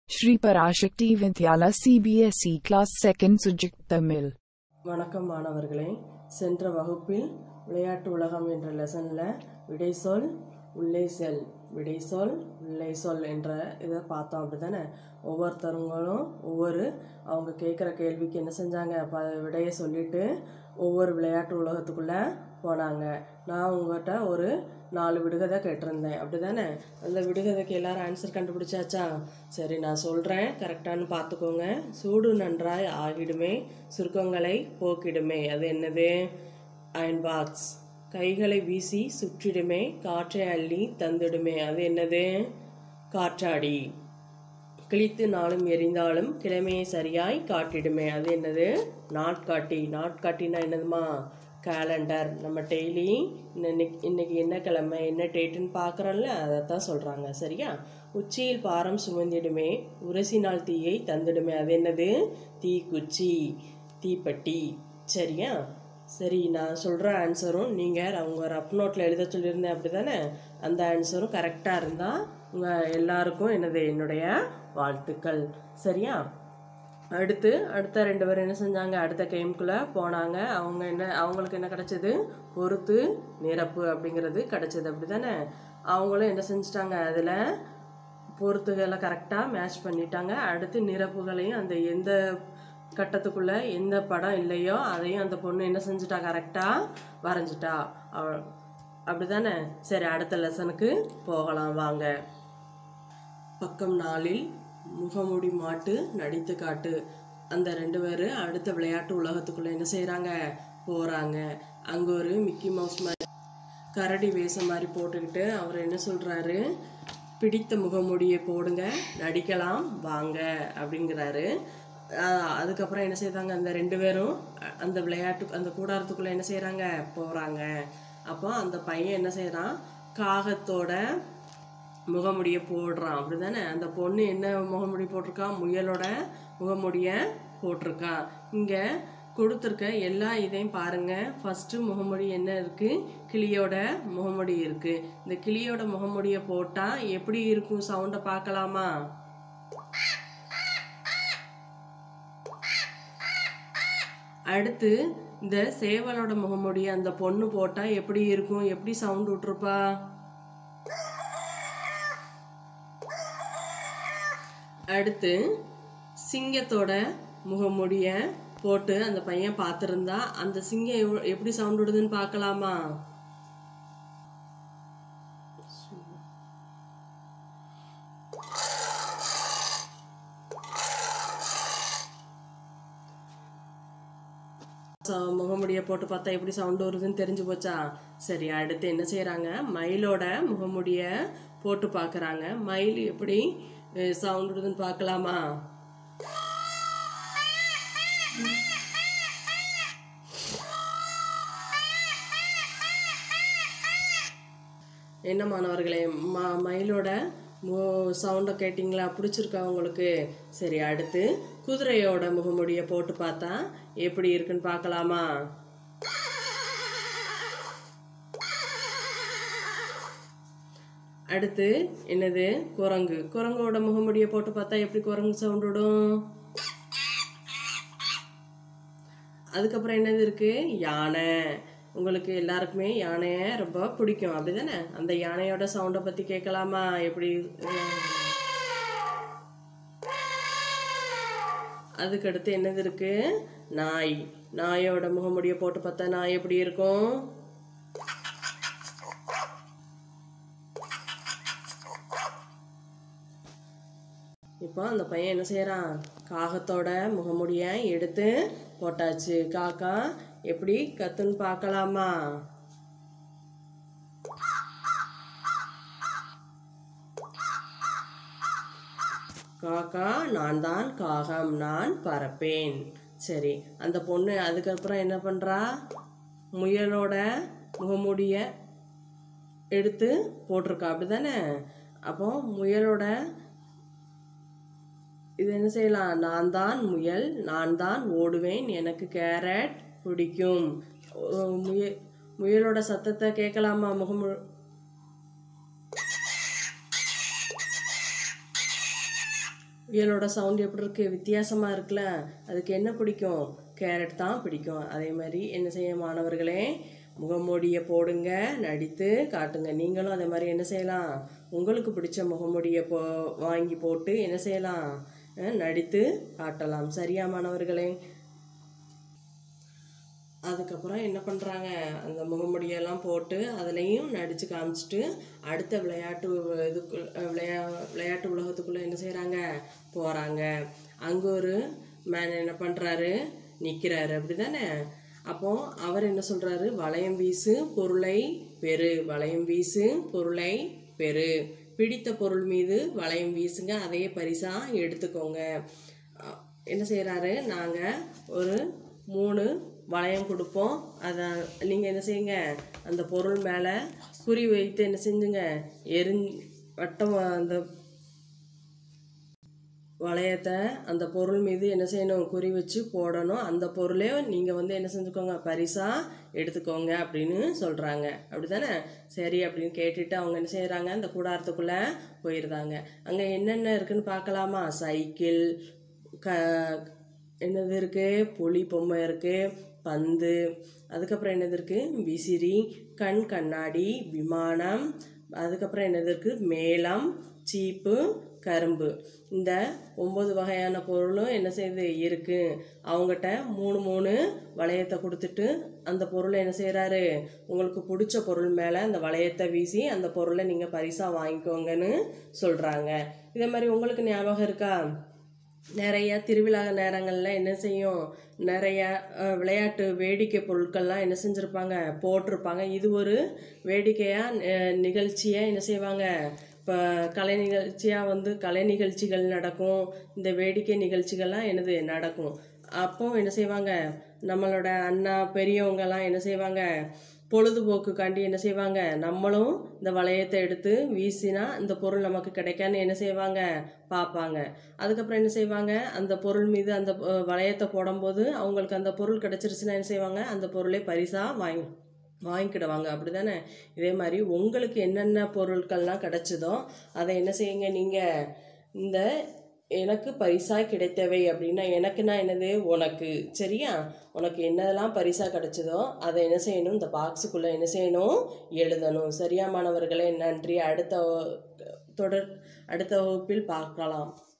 Shri Parashakti Vidyalaya CBSE class second subject Tamil. வணக்கம் மாணவர்களே, சென்ற வகுப்பில் விளையாட்டு உலகம் என்ற லெசன்ல விடை சொல் உள்ளே செல் விடை சொல் உள்ளே சொல் என்ற இதை பார்த்தோம். அப்படிதானே ஒவ்வொருத்தவங்களும் அவங்க கேட்குற கேள்விக்கு என்ன செஞ்சாங்க, விடையை சொல்லிட்டு ஒவ்வொரு விளையாட்டு உலகத்துக்குள்ள போனாங்க. நான் உங்கள்கிட்ட ஒரு 4 விடுகதை கேட்டிருந்தேன். அப்படிதானே அந்த விடுகதைக்கு எல்லாரும் ஆன்சர் கண்டுபிடிச்சாச்சா? சரி, நான் சொல்கிறேன், கரெக்டானு பார்த்துக்கோங்க. சூடு நன்றாய் ஆகிடுமே, சுருக்கங்களை போக்கிடுமே, அது என்னது? Iron box. கைகளை வீசி சுற்றிடுமே, காற்றை அள்ளி தந்துடுமே, அது என்னது? காற்றாடி. கிழித்து நாளும் எரிந்தாலும் கிழமையை சரியாய் காட்டிடுமே, அது என்னது? நாட்காட்டி. நாட்காட்டினா என்னதுமா? கேலண்டர். நம்ம டெய்லி இன்னைக்கு என்ன கிழமை, என்ன டேட்டுன்னு பார்க்குறோம்ல, அதைத்தான் சொல்கிறாங்க. சரியா? உச்சியில் பாரம் சுமந்திடுமே, உரசினால் தீயை தந்துடுமே, அது என்னது? தீக்குச்சி, தீப்பெட்டி. சரியா? சரி, நான் சொல்கிற ஆன்சரும் நீங்கள் அவங்க ரஃப் நோட்டில் எழுத சொல்லியிருந்தேன். அப்படி தானே? அந்த ஆன்சரும் கரெக்டாக இருந்தால் உங்கள் எல்லாருக்கும் என்னுடைய வாழ்த்துக்கள். சரியா? அடுத்த 2 பேர் என்ன செஞ்சாங்க, அடுத்த கேமுக்குள்ளே போனாங்க. அவங்களுக்கு என்ன கிடைச்சது? பொறுத்து நிரப்பு அப்படிங்கிறது கிடைச்சது. அப்படி தானே? அவங்களும் என்ன செஞ்சிட்டாங்க, அதில் பொறுத்துகளை கரெக்டாக மேட்ச் பண்ணிட்டாங்க. அடுத்து நிரப்புகளையும் அந்த எந்த கட்டத்துக்குள்ள எந்த படம் இல்லையோ அதையும் அந்த பொண்ணு என்ன செஞ்சுட்டா, கரெக்டாக வரைஞ்சிட்டா. அப்படி தானே? சரி, அடுத்த லெசனுக்கு போகலாம் வாங்க. பக்கம் 4 முகமூடி மாட்டு நடித்து காட்டு. அந்த 2 பேர் அடுத்த விளையாட்டு உலகத்துக்குள்ள என்ன செய்யறாங்க, போறாங்க. அங்க ஒரு மிக்கி மவுஸ் மாதிரி கரடி வேஷம் மாதிரி போட்டுக்கிட்டு அவர் என்ன சொல்றாரு, பிடித்த முகமூடியை போடுங்க, நடிக்கலாம் வாங்க அப்படிங்கிறாரு. அதுக்கப்புறம் என்ன செய்தாங்க, அந்த 2 பேரும் அந்த அந்த கூடாரத்துக்குள்ள என்ன செய்யறாங்க, போறாங்க. அப்போ அந்த பையன் என்ன செய்யறான், காகத்தோட முகமுடியை போடுறான். அப்படிதானே? அந்த பொண்ணு என்ன முகமுடி போட்டிருக்கா, முயலோட முகமுடிய போட்டிருக்கா. இங்க கொடுத்துருக்க எல்லா இதையும் பாருங்க. ஃபர்ஸ்ட் முகமுடி என்ன இருக்கு, கிளியோட முகமுடி இருக்கு. இந்த கிளியோட முகமுடியை போட்டா எப்படி இருக்கும், சவுண்டை பார்க்கலாமா? அடுத்து இந்த சேவலோட முகமுடிய அந்த பொண்ணு போட்டா எப்படி இருக்கும், எப்படி சவுண்ட் விட்டுருப்பா? அடுத்து சிங்கத்தோட முகமுடிய போட்டு அந்த பையன் பார்த்துருந்தா அந்த சிங்கம் எப்படி சவுண்ட் விடுதுன்னு பார்க்கலாமா? முகமுடிய போட்டு பார்த்தா எப்படி சவுண்ட் வருதுன்னு தெரிஞ்சு போச்சா? சரி, அடுத்து என்ன செய்யறாங்க, மயிலோட முகமுடிய போட்டு பார்க்கறாங்க. மயில் எப்படி சவுண்ட் விடுதுன்னு பார்க்கலாமா? என்ன மாணவர்களே, மயிலோட சவுண்டை கேட்டிங்களா? பிடிச்சிருக்கா உங்களுக்கு? சரி, அடுத்து குதிரையோட முகமுடிய போட்டு பார்த்தா எப்படி இருக்குன்னு பார்க்கலாமா? அடுத்து என்னது, குரங்கோட முகமுடிய போட்டு பார்த்தா எப்படி குரங்கு சவுண்ட் விடும்? அதுக்கப்புறம் என்னது இருக்கு, யானை. உங்களுக்கு எல்லாருக்குமே யானைய ரொம்ப பிடிக்கும். அப்படிதானே? அந்த யானையோட சவுண்டை பத்தி கேட்கலாமா? எப்படி? அதுக்கடுத்து என்னது இருக்கு, நாய். நாயோட முகமுடிய போட்டு பார்த்தா நாய் எப்படி இருக்கும்? இப்போ அந்த பையன் என்ன செய்யறான், காகத்தோட முகமுடிய எடுத்து போட்டாச்சு. காக்கா எப்படி கத்துன்னு பார்க்கலாமா? காக்கா, நான் தான் காகம், நான் பறப்பேன். சரி, அந்த பொண்ணு அதுக்கப்புறம் என்ன பண்றா, முயலோட முகமுடிய எடுத்து போட்டிருக்கா. அப்படிதானே? அப்போ முயலோட இது என்ன செய்யலாம், நான் தான் முயல், நான் தான் ஓடுவேன், எனக்கு கேரட் பிடிக்கும். முயலோட சத்தத்தை கேட்கலாமா? முயலோட சவுண்ட் எப்படி இருக்குது, வித்தியாசமாக இருக்குல்ல. அதுக்கு என்ன பிடிக்கும், கேரட் தான் பிடிக்கும். அதே மாதிரி என்ன செய்ய மாணவர்களே, முகமூடியை போடுங்க, நடித்து காட்டுங்க. நீங்களும் அதே மாதிரி என்ன செய்யலாம், உங்களுக்கு பிடிச்ச முகமூடியை வாங்கி போட்டு என்ன செய்யலாம், நடித்து காட்டலாம். சரியா மாணவர்களே? அதுக்கப்புறம் என்ன பண்ணுறாங்க, அந்த முகமுடியெல்லாம் போட்டு அதுலேயும் நடித்து காமிச்சிட்டு அடுத்த விளையாட்டு உலகத்துக்குள்ளே என்ன செய்கிறாங்க, போகிறாங்க. அங்கே ஒரு மேன் என்ன பண்ணுறாரு, நிற்கிறாரு, அப்படி தானே. அப்போ அவர் என்ன சொல்கிறாரு, வளையம் வீசு பொருளை பெறு, வளையம் வீசு பொருளை பெறு. பிடித்த பொருள் மீது வளையம் வீசுங்க, அதையே பரிசாக எடுத்துக்கோங்க. என்ன செய்கிறாரு, நாங்கள் ஒரு 3 வளையம் கொடுப்போம், அதை நீங்கள் என்ன செய்யுங்க, அந்த பொருள் மேலே குறி வைத்து என்ன செஞ்சுங்க, வட்டம் அந்த வளையத்தை அந்த பொருள் மீது என்ன செய்யணும், குறி வச்சு போடணும். அந்த பொருளே நீங்கள் வந்து என்ன செஞ்சுக்கோங்க, பரிசாக எடுத்துக்கோங்க அப்படின்னு சொல்கிறாங்க. அப்படி தானே? சரி அப்படின்னு கேட்டுட்டு அவங்க என்ன செய்கிறாங்க, அந்த கூடாரத்துக்குள்ளே போயிருந்தாங்க. அங்கே என்னென்ன இருக்குன்னு பார்க்கலாமா. சைக்கிள், என்னது இருக்குது, புலி பொம்மை இருக்குது, பந்து, அதுக்கப்புறம் என்னது இருக்குது, விசிறி, கண்ணாடி, விமானம், அதுக்கப்புறம் என்னது இருக்குது, மேளம், சீப்பு, கரும்பு. இந்த 9 வகையான பொருளும் என்ன செய்யுது இருக்குது. அவங்ககிட்ட 3 வளையத்தை கொடுத்துட்டு அந்த பொருளை என்ன செய்கிறாரு, உங்களுக்கு பிடிச்ச பொருள் மேலே அந்த வளையத்தை வீசி அந்த பொருளை நீங்கள் பரிசாக வாங்கிக்கோங்கன்னு சொல்கிறாங்க. இதே மாதிரி உங்களுக்கு ஞாபகம் இருக்கா, நிறைய திருவிழா நேரங்களில் என்ன செய்யும், நிறைய விளையாட்டு வேடிக்கை பொருட்கள்லாம் என்ன செஞ்சுருப்பாங்க, போட்டிருப்பாங்க. இது ஒரு வேடிக்கையாக நிகழ்ச்சியாக என்ன செய்வாங்க, இப்போ கலை நிகழ்ச்சியாக வந்து கலை நிகழ்ச்சிகள் நடக்கும், இந்த வேடிக்கை நிகழ்ச்சிகள்லாம் என்னது நடக்கும். அப்போ என்ன செய்வாங்க, நம்மளோட அண்ணா பெரியவங்கெல்லாம் என்ன செய்வாங்க, பொழுதுபோக்குக்காண்டி என்ன செய்வாங்க, நம்மளும் இந்த வளையத்தை எடுத்து வீசினா இந்த பொருள் நமக்கு கிடைக்கான்னு என்ன செய்வாங்க, பார்ப்பாங்க. அதுக்கப்புறம் என்ன செய்வாங்க, அந்த பொருள் மீது அந்த வளையத்தை போடும்போது அவங்களுக்கு அந்த பொருள் கிடைச்சிருச்சுன்னா என்ன செய்வாங்க, அந்த பொருளை பரிசாக வாங்கிக்கிடுவாங்க. அப்படி தானே? இதே மாதிரி உங்களுக்கு என்னென்ன பொருட்கள்லாம் கிடைச்சதோ அதை என்ன செய்யுங்க, நீங்கள் இந்த எனக்கு பரிசாக கிடைத்தவை அப்படின்னா, எனக்குன்னா என்னது, உனக்கு. சரியா? உனக்கு என்னதெல்லாம் பரிசாக கிடைச்சதோ அதை என்ன செய்யணும், இந்த பாக்ஸுக்குள்ளே என்ன செய்யணும், எழுதணும். சரியா மாணவர்களே? நன்றி. அடுத்த வகுப்பில் பார்க்கலாம்.